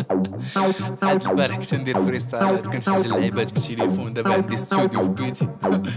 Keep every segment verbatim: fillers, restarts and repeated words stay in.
عاد البارح كنت ندير فريستايلات كنسجل لعيبات بالتليفون دابا عندي ستوديو في بيتي.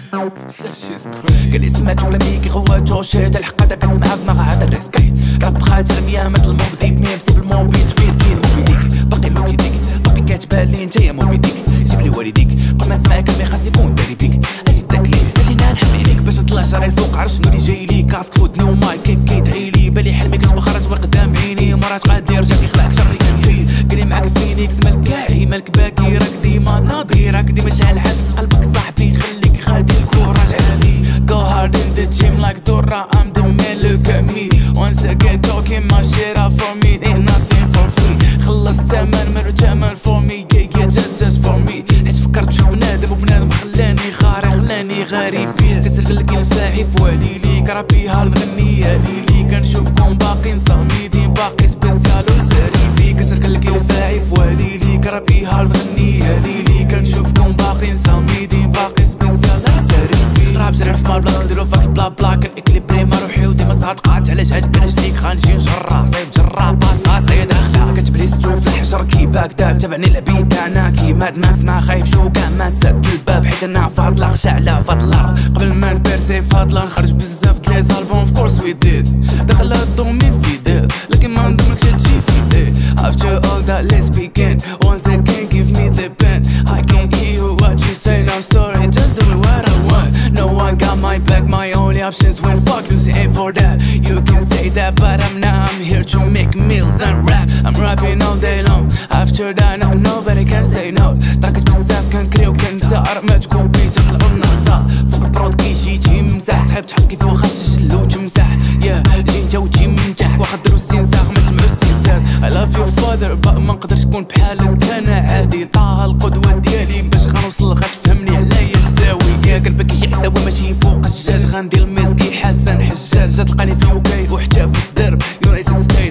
قال لي سمعت كلامي كي خواتو شات الحق هذا كتسمعها بما عاد الريسكي راب خاطر ميا مثل الموبي ميم سيب الموبي تبيد كاين موبي ديك باقي لوكي ديك باقي كتبان لي نتايا موبي ديك جيب لي والديك قبل ما تسمع كلامي خاص يكون داري بيك اجي تاكلي اجينا نحمي ليك باش نطلع شارع الفوق عرف شنو اللي جاي لي كاسك فودني ومايك كي كيدعي لي بالي حلمي كتبخرج قدام عيني مرات غادي يرجع كيخلعك شري قالي معاك فينيكس مالك كاعي مالك باكي راك ديما ناضي راك ديما شاعل حد في قلبك صاحبي خليك غادي الكوراج عالي go hard in the gym like Dora I'm the man look at me once again talking my shit out for me ain't nothing for free خلص تمن مرو تمن for me yeah yeah just just for me حيت فكرت في بنادم وبنادم خلاني خارق خلاني غريب فيه كترقلك الفاعي فوالي ليك ربي هار نغني يالي لي كنشوفكم باقيين صامدين باقي سبيسيال وساري فيك كترقلك الفاعي فوالي ليك ربي هار نغني يالي لي كنشوفكم باقيين صامدين باقي سبيسيال وساري فيه راب جرب في مال بلاص نديرو فاك بلا بلا كنكليبري ما روحي وديما صادقات علاش عجبني رجليك خانجي نجرا صايب جرا باس باس هي داخله كتبلي ستوي في الحجر كي باكداب تابعني العبيد تاعنا كي ماد ماس ما خايف شو كاع ما سد الباب حيت انا فاضله غشا على فضله قبل ما نبرسي فاضله نخرج بزاف د لي زالبوم في كورس وي ديد داخل الدومين في ديد لكن ما نضمنكش تجي في ديد after all that let's begin once again give me the pen I can't hear what you say I'm sorry just doing what I want no one got my back my only options when fuck losing ain't for that you can say that but I'm not I'm here to make meals and rap I'm rapping all day long after that no, nobody can say no طاقت بزاف كنكري وكنسى ما تكون بيت طلعو النهزة فوق البرود كيجي تيمسح صحاب تحط كيف واخا تسجلو تمسح يا جي نتا وتجي من تحت واخا درو السنساخ ما تجمعو السنساخ I love your father but ما نقدرش نكون بحالك انا عادي طه القدوة ديالي باش غنوصل غتفهمني عليا جداوي يا قلبك شي حساوي ماشي فوق الجاج غندير الميسكي حسن حجاج تلقاني في يوكي وحتى في الدرب يونايتد ستيت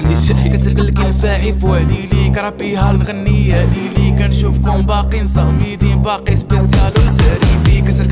كترقلك الفاعي فوالي ليك ربي هار نغني يالي لي كنشوفكم باقيين صامدين باقي سبيسيال وساري فيك